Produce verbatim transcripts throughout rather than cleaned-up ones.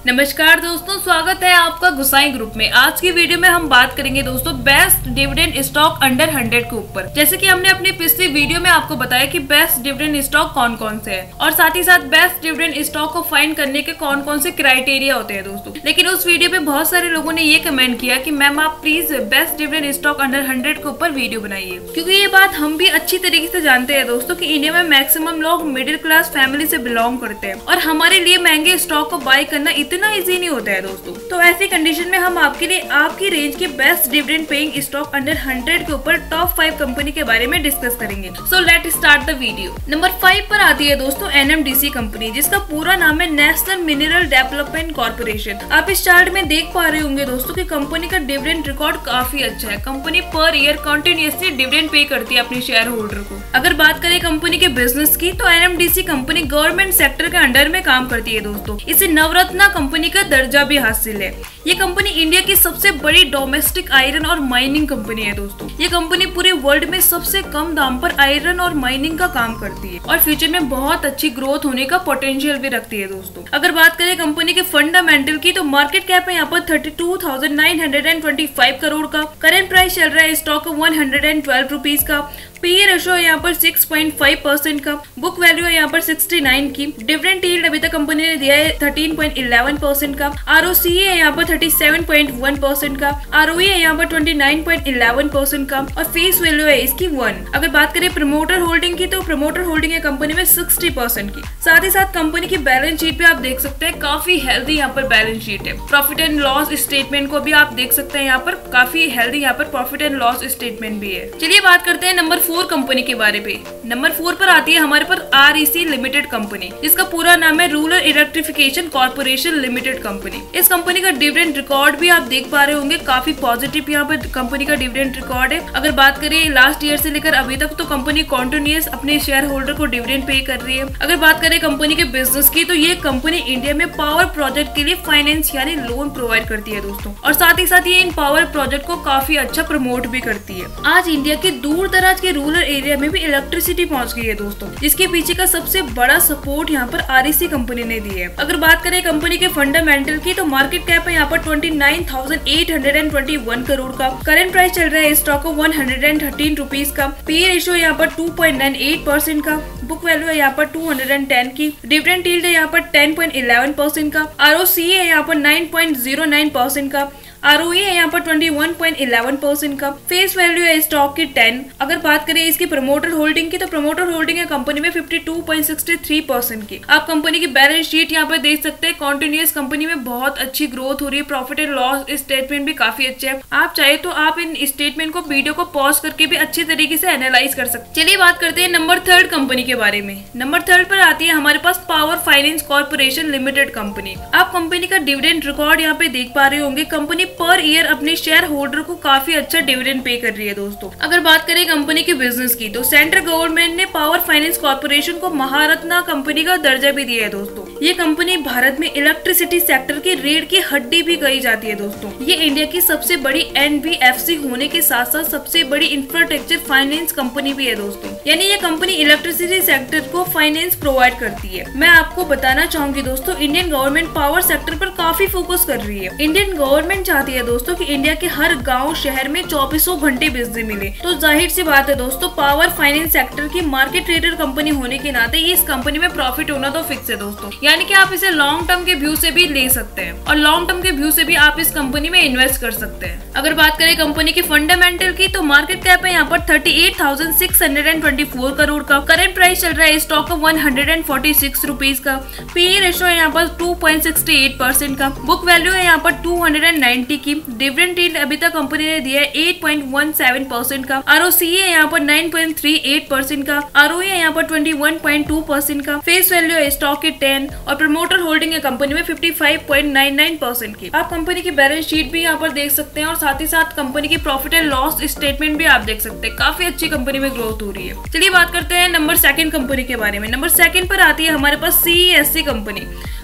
नमस्कार दोस्तों, स्वागत है आपका गुसाई ग्रुप में। आज की वीडियो में हम बात करेंगे दोस्तों best dividend stock under hundred के ऊपर। जैसे कि हमने अपनी पिछली वीडियो में आपको बताया कि बेस्ट डिविडेंड स्टॉक कौन कौन से हैं और साथ ही साथ बेस्ट डिविडेंड स्टॉक को फाइंड करने के कौन कौन से क्राइटेरिया होते हैं दोस्तों। लेकिन उस वीडियो में बहुत सारे लोगों ने ये कमेंट किया कि मैम आप please best dividend stock under hundred के ऊपर वीडियो बनाइए, क्योंकि ये बात हम भी अच्छी तरीके से जानते हैं दोस्तों कि इंडिया में मैक्सिमम लोग मिडिल क्लास फैमिली से बिलोंग करते हैं और हमारे लिए महंगे स्टॉक को बाय करना इतना इजी नहीं होता है दोस्तों। तो ऐसी कंडीशन में हम आपके लिए आपकी रेंज के best dividend paying stock under hundred के ऊपर टॉप फाइव कंपनी के बारे में डिस्कस करेंगे। So let start the video. Number five पर आती है दोस्तों N M D C company, जिसका पूरा नाम है नेशनल मिनरल डेवलपमेंट कॉर्पोरेशन। आप इस चार्ट में देख पा रहे होंगे दोस्तों कि कंपनी का डिविडेंड रिकॉर्ड काफी अच्छा है। Company per year continuously dividend pay करती है अपने शेयर होल्डर को। अगर बात करें कंपनी के बिजनेस की, तो N M D C company government sector के अंडर में काम करती है दोस्तों। इसे नवरत्ना कंपनी का दर्जा भी हासिल है। ये कंपनी इंडिया की सबसे बड़ी डोमेस्टिक आयरन और माइनिंग कंपनी है दोस्तों। ये कंपनी पूरे वर्ल्ड में सबसे कम दाम पर आयरन और माइनिंग का काम करती है और फ्यूचर में बहुत अच्छी ग्रोथ होने का पोटेंशियल भी रखती है दोस्तों। अगर बात करें कंपनी के फंडामेंटल की, तो मार्केट कैप है यहाँ पर thirty two thousand nine hundred twenty five crore का। करेंट प्राइस चल रहा है stock one hundred twelve rupees का। पीई रेशो है यहाँ पर सिक्स पॉइंट फाइव परसेंट का। बुक वैल्यू है यहाँ पर सिक्सटी नाइन की। डिविडेंड यील्ड अभी तक कंपनी ने दिया है थर्टीन पॉइंट इलेवन परसेंट का। आरओसीई है यहाँ पर thirty seven point one percent का। आरओई है यहाँ पर twenty nine point eleven percent का और फेस वैल्यू है इसकी वन। अगर बात करें प्रमोटर होल्डिंग की, तो प्रमोटर होल्डिंग है कंपनी में सिक्सटी परसेंट की। साथ ही साथ कंपनी की बैलेंस शीट भी आप देख सकते हैं, काफी हेल्दी यहाँ पर बैलेंस शीट है। प्रॉफिट एंड लॉस स्टेटमेंट को भी आप देख सकते हैं, यहाँ पर काफी हेल्दी यहाँ पर प्रॉफिट एंड लॉस स्टेटमेंट भी है। चलिए बात करते हैं नंबर फोर कंपनी के बारे में। नंबर फोर पर आती है हमारे पर R E C limited company, जिसका पूरा नाम है rural electrification corporation limited company. इस कंपनी का डिविडेंड रिकॉर्ड भी आप देख पा रहे होंगे, काफी पॉजिटिव यहाँ पर कंपनी का डिविडेंड रिकॉर्ड है। अगर बात करें लास्ट ईयर से लेकर अभी तक, तो कंपनी कॉन्टिन्यूअस अपने शेयर होल्डर को डिविडेंड पे कर रही है। अगर बात करें कंपनी के बिजनेस की, तो ये कंपनी इंडिया में पावर प्रोजेक्ट के लिए फाइनेंस यानी लोन प्रोवाइड करती है दोस्तों, और साथ ही साथ ये इन पावर प्रोजेक्ट को काफी अच्छा प्रमोट भी करती है। आज इंडिया के दूर दराज के रूरल एरिया में भी इलेक्ट्रिसिटी पहुंच गई है दोस्तों, जिसके पीछे का सबसे बड़ा सपोर्ट यहाँ पर आर ई सी कंपनी ने दी है। अगर बात करें कंपनी के फंडामेंटल की, तो मार्केट कैप है यहाँ पर twenty nine thousand eight hundred twenty one crore का। करेंट प्राइस चल रहा है स्टॉक को वन हंड्रेड थर्टीन रुपीज का। पी रेशियो यहाँ पर two point nine eight percent का। बुक वैल्यू है यहाँ पर टू हंड्रेड टेन की। डिविडेंड यील्ड है यहाँ पर टेन पॉइंट इलेवन परसेंट का। आरओसीई है यहाँ पर nine point zero nine percent का। आरओई है यहाँ पर twenty one point eleven percent का। फेस वैल्यू है स्टॉक की टेन। अगर बात करें इसकी प्रमोटर होल्डिंग की, तो प्रमोटर होल्डिंग है कंपनी में fifty two point sixty three percent की। आप कंपनी की बैलेंस शीट यहाँ पर देख सकते हैं, कॉन्टिन्यूअस कंपनी में बहुत अच्छी ग्रोथ हो रही है। प्रॉफिट एंड लॉस स्टेटमेंट भी काफी अच्छे हैं। आप चाहे तो आप इन स्टेटमेंट को वीडियो को पॉज करके भी अच्छे तरीके से एनालाइज कर सकते। चलिए बात करते हैं नंबर थर्ड कंपनी के बारे में। नंबर थर्ड पर आती है हमारे पास power finance corporation limited company. आप कंपनी का डिविडेंड रिकॉर्ड यहाँ पे देख पा रहे होंगे। कंपनी पर ईयर अपने शेयर होल्डर को काफी अच्छा डिविडेंड पे कर रही है दोस्तों। अगर बात करें कंपनी के बिजनेस की, तो सेंट्रल गवर्नमेंट ने पावर फाइनेंस कॉर्पोरेशन को महारत्ना कंपनी का दर्जा भी दिया है दोस्तों। ये कंपनी भारत में इलेक्ट्रिसिटी सेक्टर की रीढ़ की हड्डी भी कही जाती है दोस्तों। ये इंडिया की सबसे बड़ी एन बी एफ सी होने के साथ साथ सबसे बड़ी इंफ्रास्ट्रक्चर फाइनेंस कंपनी भी है दोस्तों। यानी ये कंपनी इलेक्ट्रिसिटी सेक्टर को फाइनेंस प्रोवाइड करती है। मैं आपको बताना चाहूंगी दोस्तों, इंडियन गवर्नमेंट पावर सेक्टर पर काफी फोकस कर रही है। इंडियन गवर्नमेंट चाहती है दोस्तों कि इंडिया के हर गांव शहर में चौबीसों घंटे बिजली मिले। तो जाहिर सी बात है दोस्तों, पावर फाइनेंस सेक्टर की मार्केट ट्रेडर कंपनी होने के नाते इस कंपनी में प्रॉफिट होना तो फिक्स है दोस्तों। यानी कि आप इसे लॉन्ग टर्म के व्यू से भी ले सकते हैं और लॉन्ग टर्म के व्यू से भी आप इस कंपनी में इन्वेस्ट कर सकते हैं। अगर बात करें कंपनी की फंडामेंटल की, तो मार्केट कैप है यहाँ पर thirty eight thousand six hundred twenty four crore का। करेंट प्राइस चल रहा है स्टॉक का one hundred forty six rupees का। पीई रेशियो है यहाँ पर two point sixty eight percent का। बुक वैल्यू है यहाँ पर टू हंड्रेड नाइंटी की। डिविडेंड यील्ड अभी तक कंपनी ने दिया है eight point one seven percent का। आरओसीई है यहाँ पर nine point three eight percent का। आरओई है यहाँ पर twenty one point two percent का। फेस वैल्यू है स्टॉक की टेन और प्रमोटर होल्डिंग है कंपनी में fifty five point nine nine percent की। आप कंपनी की बैलेंस शीट भी यहाँ पर देख सकते हैं और साथ ही साथ कंपनी की प्रॉफिट एंड लॉस स्टेटमेंट भी आप देख सकते हैं। काफी अच्छी कंपनी में ग्रोथ हो रही है। चलिए बात करते हैं नंबर सेकंड कंपनी के बारे में। नंबर सेकंड पर आती है हमारे पास C E S C company.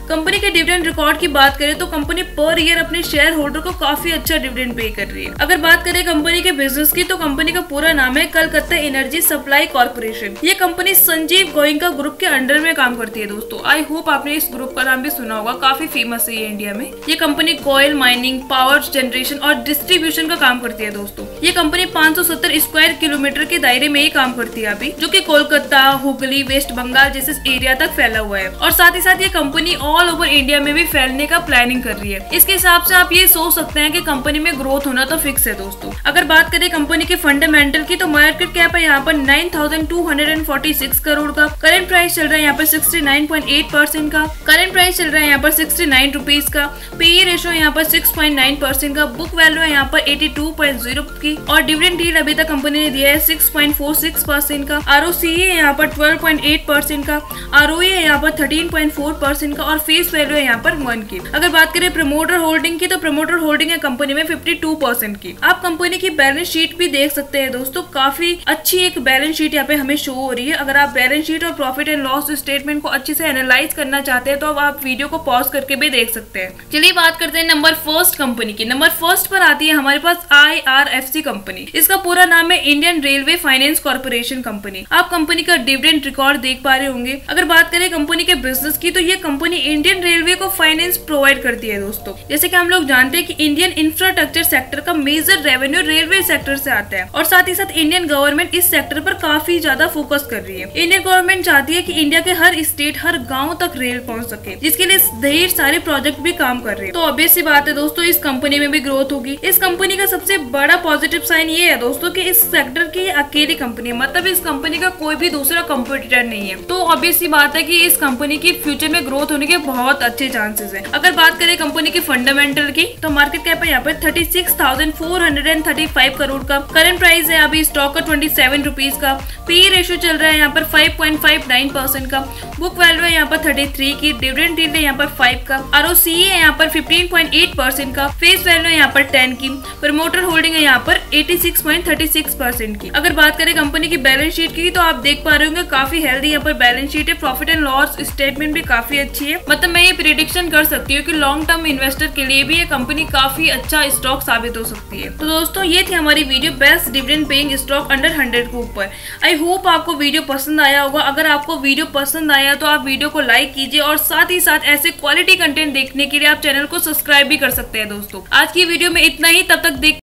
Company के डिविडेंड रिकॉर्ड की बात करें तो कंपनी पर ईयर अपने शेयर होल्डर को काफी अच्छा डिविडेंड पे कर रही है। अगर बात करें कंपनी के बिजनेस की तो कंपनी का पूरा नाम है कलकत्ता एनर्जी सप्लाई कॉर्पोरेशन। ये कंपनी संजीव गोयनका ग्रुप के अंडर में काम करती है दोस्तों। आई होप आपने इस ग्रुप का नाम भी सुना होगा, काफी फेमस है ये इंडिया में। ये company coal mining, power generation और डिस्ट्रीब्यूशन का काम करती है दोस्तों। ये कंपनी पाँच सौ सत्तर स्क्वायर किलोमीटर के दायरे में ही काम करती है अभी, जो कि कोलकाता, हुगली, वेस्ट बंगाल जैसे एरिया तक फैला हुआ है। और साथ ही साथ ये कंपनी ऑल ओवर इंडिया में भी फैलने का प्लानिंग कर रही है। इसके हिसाब से आप ये सोच सकते हैं कि कंपनी में ग्रोथ होना तो फिक्स है दोस्तों। अगर बात करें कंपनी के फंडामेंटल की तो मार्केट कैप है यहाँ पर nine thousand two hundred forty six crore का। करंट प्राइस चल रहा है यहाँ पर sixty nine point eight percent का। करंट प्राइस चल रहा है यहाँ पर सिक्सटी नाइन रुपीज का। पीई रेशियो यहाँ पर सिक्स पॉइंट नाइन परसेंट का। बुक वैल्यू है यहाँ पर एटी टू पॉइंट जीरो की। और डिविडेंड यील्ड अभी तक कंपनी ने दिया है six point four six percent का। आरओसीई है यहाँ पर ट्वेल्व पॉइंट एट परसेंट का। आरओई है यहाँ पर थर्टीन पॉइंट फोर परसेंट का। और फेस वैल्यू है यहाँ पर वन की। अगर बात करें प्रमोटर होल्डिंग की तो प्रमोटर होल्डिंग है कंपनी में फिफ्टी टू परसेंट की। आप कंपनी की बैलेंस शीट भी देख सकते हैं दोस्तों, काफी अच्छी एक बैलेंस शीट यहाँ पे हमें शो हो रही है। अगर आप बैलेंस शीट और प्रॉफिट एंड लॉस स्टेटमेंट को अच्छे से एनालाइज करना चाहते हैं तो अब आप वीडियो को पॉज करके भी देख सकते हैं। चलिए बात करते हैं नंबर फर्स्ट कंपनी की। नंबर फर्स्ट पर आती है हमारे पास I R F C company. इसका पूरा नाम है Indian railway finance corporation company. आप कंपनी का डिविडेंड रिकॉर्ड देख पा रहे होंगे। अगर बात करें कंपनी के बिजनेस की तो ये कंपनी इंडियन रेलवे को फाइनेंस प्रोवाइड करती है दोस्तों। जैसे कि हम लोग जानते हैं कि इंडियन इंफ्रास्ट्रक्चर सेक्टर का मेजर रेवेन्यू रेलवे सेक्टर से आता है और साथ ही साथ इंडियन गवर्नमेंट इस सेक्टर पर काफी ज्यादा फोकस कर रही है। इंडियन गवर्नमेंट चाहती है कि इंडिया के हर स्टेट, हर गांव तक रेल पहुंच सके, जिसके लिए ढेर सारे प्रोजेक्ट भी काम कर रहे हैं। तो ऑब्वियस सी बात है दोस्तों, इस कंपनी में भी ग्रोथ होगी। इस कंपनी का सबसे बड़ा पॉजिटिव साइन ये है दोस्तों कि इस सेक्टर की अकेली कंपनी है, मतलब इस कंपनी का कोई भी दूसरा कंपटीटर नहीं है। तो ऑब्वियस सी बात है कि इस कंपनी की फ्यूचर में ग्रोथ होने के बहुत अच्छे चांसेस है। अगर बात करें कंपनी के फंडामेंटल की तो मार्केट कैप है यहाँ पर thirty six thousand four hundred thirty five crore का। करंट प्राइस है अभी स्टॉक का ट्वेंटी सेवन रुपीज का। पी रेशियो चल रहा है यहाँ पर five point five nine percent का। बुक वैल्यू है यहाँ पर थर्टी थ्री की। डिविडेंड यील्ड है यहाँ पर फाइव का। आरओसीई है यहाँ पर फिफ्टीन पॉइंट एट परसेंट का। फेस वैल्यू है यहाँ पर टेन की। प्रमोटर होल्डिंग है यहाँ पर eighty six point thirty six percent की। अगर बात करें कंपनी की बैलेंस शीट की तो आप देख पा रहे होंगे काफी हेल्दी यहाँ पर बैलेंस शीट है। प्रॉफिट एंड लॉस स्टेटमेंट भी काफी अच्छी है। मतलब मैं ये प्रेडिक्शन कर सकती हूँ कि लॉन्ग टर्म इन्वेस्टर के लिए भी ये कंपनी काफी अच्छा स्टॉक साबित हो सकती है। तो दोस्तों ये थी हमारी video best dividend paying stock under hundred के ऊपर। आई होप आपको वीडियो पसंद आया होगा। अगर आपको वीडियो पसंद आया तो आप वीडियो को लाइक कीजिए और साथ ही साथ ऐसे क्वालिटी कंटेंट देखने के लिए आप चैनल को सब्सक्राइब भी कर सकते हैं दोस्तों। आज की वीडियो में इतना ही, तब तक देख